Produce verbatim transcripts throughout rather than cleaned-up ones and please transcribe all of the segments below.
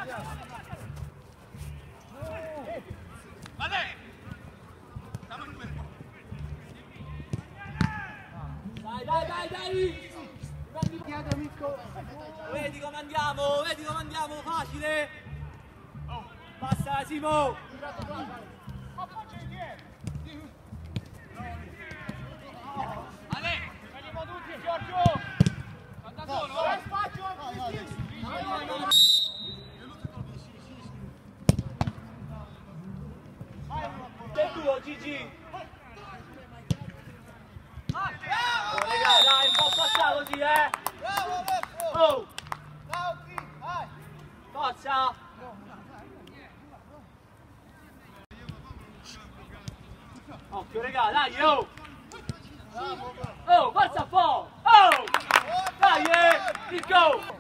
Vale! Siamo in quel po'. Dai, dai, dai, dai! Chiedo, amico. Vedi come andiamo, vedi come andiamo, facile! Passa Simo! Ale! Andiamo tutti, Giorgio! Anda solo! Dai, spazio! Sei tuo, Gigi! Oh, raga, dai, un po' passare così, eh! Bravo, Alessio! Oh! Ciao, qui, vai! Forza! Occhio, raga, dai, oh! Oh, forza un po'! Oh! Dai, eh! Let's go!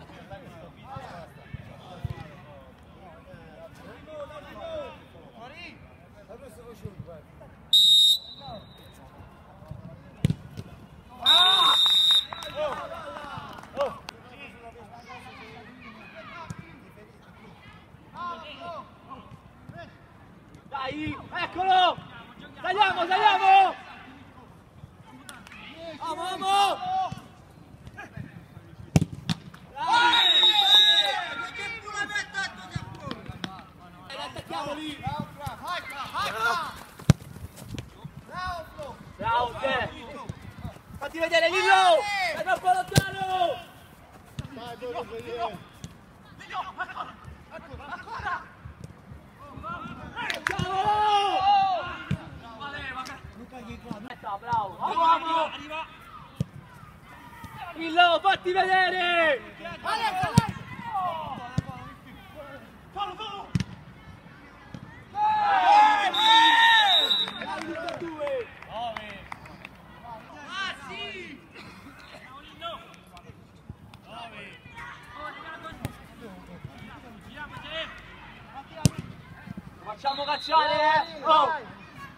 Dai, eccolo! Tagliamo, tagliamo! Vamo, vamo! Dai, attacchiamo lì! Bravo, te! Fatti vedere, Lillo! È troppo lontano! Bravo, vamo! Lillo, fatti vedere! Fallo, fallo! Ah, sì! Facciamo cacciare, eh! Oh!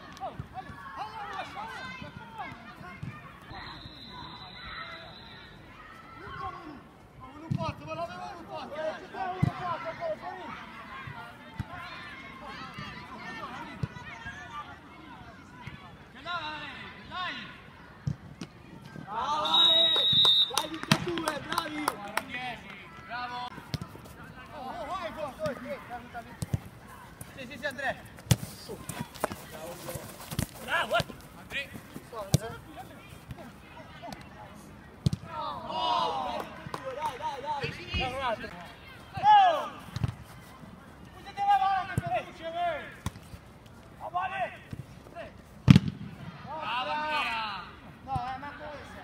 Sì, sì, sì, Andrea. Bravo! Andrea! Oh! Dai, dai, dai! Un altro. Oh! Usate la mano che conduce me! A vale! Bravo, Andrea! No, è una cosa.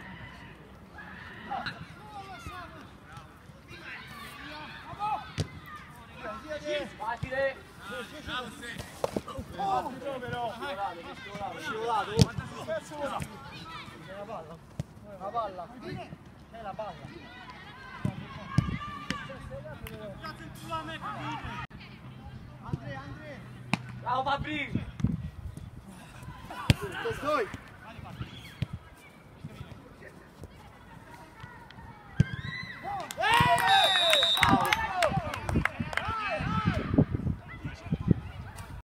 Facile! Bravo, sì! Oh, però. Scivolato! La palla. La palla. È la palla. Andrea, Andrea. Bravo Fabri! Dai.